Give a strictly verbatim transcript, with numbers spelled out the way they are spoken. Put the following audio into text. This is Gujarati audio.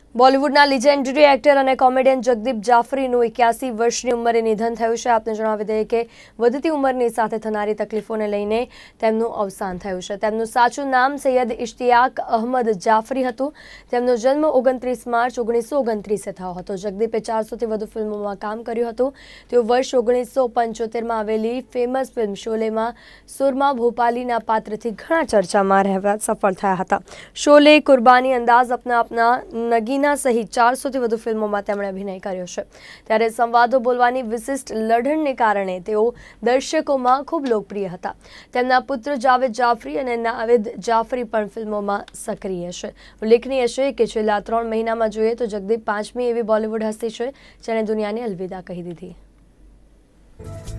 બોલિવૂડના લીજેન્ડરી એક્ટર અને કોમેડિયન જગદીપ જાફરીનું એક્યાસી વર્ષની ઉંમરે નિધન થયું છે। આપને જણાવી દઈએ કે વધતી ઉંમરની સાથે થનારી તકલીફોને લઈને તેમનું અવસાન થયું છે। તેમનું સાચું નામ સૈયદ ઇશ્તિયાક અહમદ જાફરી હતું। તેમનો જન્મ ઓગણત્રીસ માર્ચ ઓગણીસો ઓગણત્રીસે થયો હતો। જગદીપે ચારસોથી વધુ ફિલ્મોમાં કામ કર્યું હતું। તેઓ વર્ષ ઓગણીસો પંચોતેરમાં આવેલી ફેમસ ફિલ્મ શોલેમાં સુરમા ભોપાલીના પાત્રથી ઘણા ચર્ચામાં રહેવા સફળ થયા હતા। શોલે, કુરબાની, અંદાઝ અપના અપના, નગીના સહિત ચારસોથી વધુ ફિલ્મોમાં તેમણે અભિનય કર્યો છે। ત્યારે સંવાદો બોલવાની વિશિષ્ટ લઢણને કારણે તેઓ દર્શકોમાં ખૂબ લોકપ્રિય હતા। તેમના પુત્ર જાવેદ જાફરી અને નાવેદ જાફરી પણ ફિલ્મોમાં સક્રિય છે। ઉલ્લેખનીય છે કે છેલ્લા ત્રણ મહિનામાં જોઈએ તો જગદીપ પાંચમી એવી બોલિવૂડ હસ્તી છે જેણે દુનિયાને અલવિદા કહી દીધી।